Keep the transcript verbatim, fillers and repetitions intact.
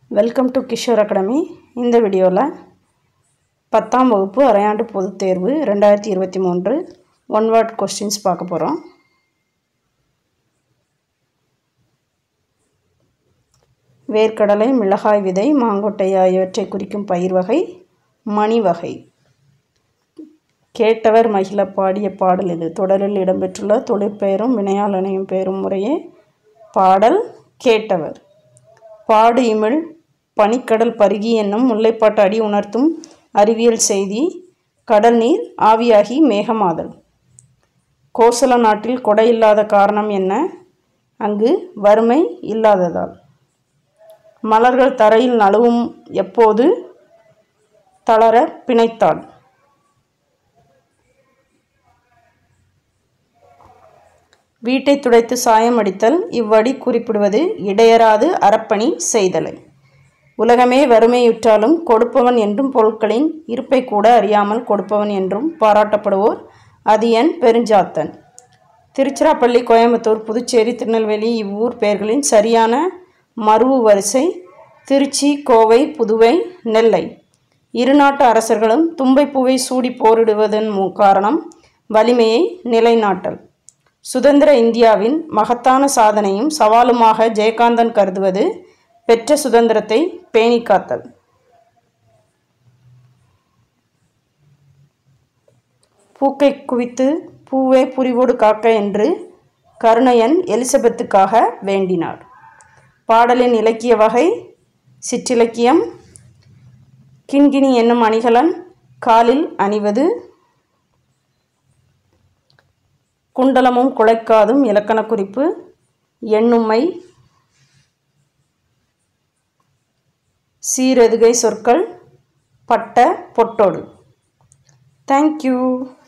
Welcome to Kishore academy. இந்த வீடியோவில் பத்தாம் வகுப்பு அரையாண்டு பொதுத் தேர்வு ரெண்டாயிரத்தி இருபத்தி மூன்று ஒன் வேர்ட் கொஸ்டின்ஸ் பார்க்க போகிறோம். வேர்க்கடலை, மிளகாய் விதை, மாங்கொட்டை ஆகியவற்றை குறிக்கும் பயிர் வகை மணி வகை. கேட்டவர் மகிழ பாடிய பாடல் இது. தொடரில் இடம்பெற்றுள்ள தொழிற்பெயரும் வினையாளனையும் பெயரும் முறையே பாடல் கேட்டவர். பாடு இமிழ் பனிக்கடல் பருகி என்னும் முல்லைப்பாட்டு அடி உணர்த்தும் அறிவியல் செய்தி. கடல் நீர் ஆவியாகி மேகமாதல். கோசல நாட்டில் கொடை இல்லாத காரணம் என்ன? அங்கு வறுமை இல்லாததால். மலர்கள் தரையில் நழுவும் எப்போது? தளர பிணைத்தாள். வீட்டை துடைத்து சாயம் அடித்தல். இவ்வடி குறிப்பிடுவது இடையராது அறப்பணி செய்தலை. உலகமே வறுமையுற்றாலும் கொடுப்பவன் என்றும் பொருட்களின் இருப்பை கூட அறியாமல் கொடுப்பவன் என்றும் பாராட்டப்படுவோர் அதியன் பெருஞ்சாத்தன். திருச்சிராப்பள்ளி, கோயம்புத்தூர், புதுச்சேரி, திருநெல்வேலி இவ்வூர் பெயர்களின் சரியான மருவு வரிசை திருச்சி, கோவை, புதுவை, நெல்லை. இருநாட்டு அரசர்களும் தும்பைப்பூவை சூடி போரிடுவதன் காரணம் வலிமையை நிலைநாட்டல். சுதந்திர இந்தியாவின் மகத்தான சாதனையும் சவாலுமாக ஜெயகாந்தன் கருதுவது பெற்ற சுதந்திரத்தை பேணி காத்தல். பூக்கை குவித்து பூவே புரிவோடு காக்க என்று கருணையன் எலிசபெத்துக்காக வேண்டினார். பாடலின் இலக்கிய வகை சிற்றிலக்கியம். கிண்கிணி என்னும் அணிகலன் காலில் அணிவது. குண்டலமும் குலைக்காதும் இலக்கண குறிப்பு எண்ணுமை. சீரெதுகை சொற்கள் பட்ட பொட்டோடு. தேங்க்யூ.